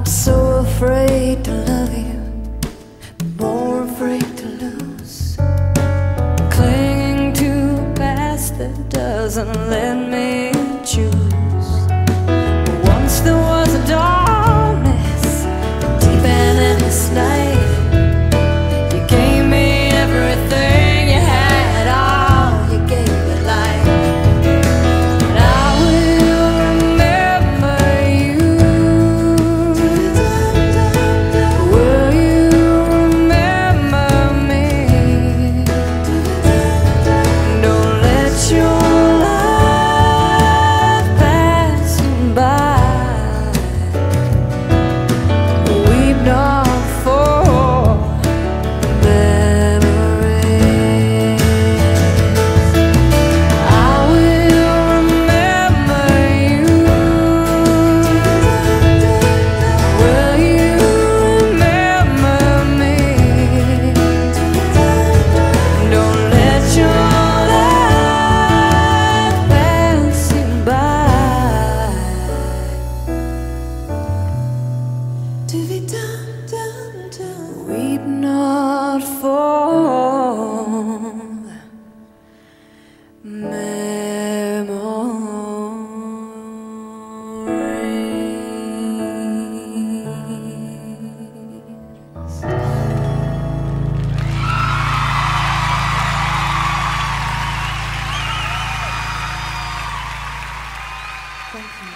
so afraid to love you, more afraid to lose, clinging to a past that doesn't let me choose. Once there was a darkness deep and endless night. You gave me everything you had, all you gave me life. And I will remember you. Will you remember me? Don't let your life pass by. Weep not for memories. I will remember you. Will you remember me? Don't let your life pass by. Weep not for memories. Thank you.